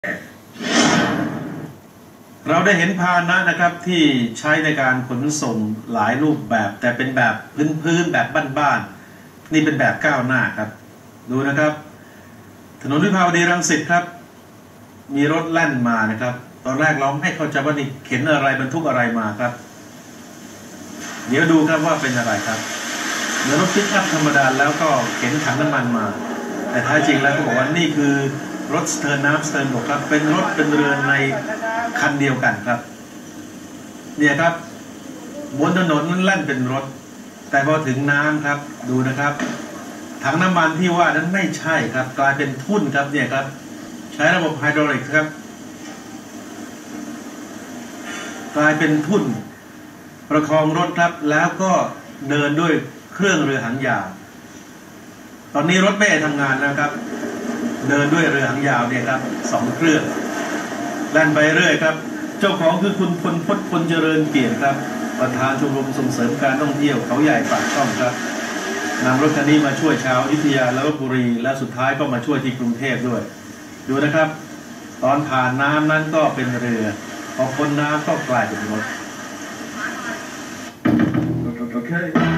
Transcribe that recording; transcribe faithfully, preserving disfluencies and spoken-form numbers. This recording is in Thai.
เราได้เห็นพาหนะนะครับที่ใช้ในการขนส่งหลายรูปแบบแต่เป็นแบบพื้นๆแบบบ้านๆนี่เป็นแบบก้าวหน้าครับดูนะครับถนนวิภาวดีรังสิตครับมีรถแล่นมานะครับตอนแรกเราไม่เข้าใจว่านี่เข็นอะไรบรรทุกอะไรมาครับเดี๋ยวดูครับว่าเป็นอะไรครับเดี๋ยวรถปิกอัพธรรมดาแล้วก็เข็นถังน้ำมันมาแต่แท้จริงแล้วก็บอกว่านี่คือรถสเตอร์น้ำสเตอร์บกครับเป็นรถเป็นเรือในคันเดียวกันครับเนี่ยครับบนถนนนั้นแล่นเป็นรถแต่พอถึงน้ำครับดูนะครับถังน้ำมันที่ว่านั้นไม่ใช่ครับกลายเป็นทุ่นครับเนี่ยครับใช้ระบบไฮดรอลิกครับกลายเป็นทุ่นประคองรถครับแล้วก็เดินด้วยเครื่องเรือหางยาวตอนนี้รถไม่ได้ทำงานแล้วครับเดินด้วยเรือหางยาวเนี่ยครับสองเครื่องแล่นไปเรื่อยครับเจ้าของคือคุณพลพจน์พลเจริญเกียรติครับประธานชมรมส่งเสริมการท่องเที่ยวเขาใหญ่ปากช่องครับนำรถคันนี้มาช่วยชาวอยุธยาและลพบุรีและสุดท้ายก็มาช่วยที่กรุงเทพด้วยดูนะครับตอนผ่านน้ำนั้นก็เป็นเรือพอพ้นน้ำก็กลายเป็นรถ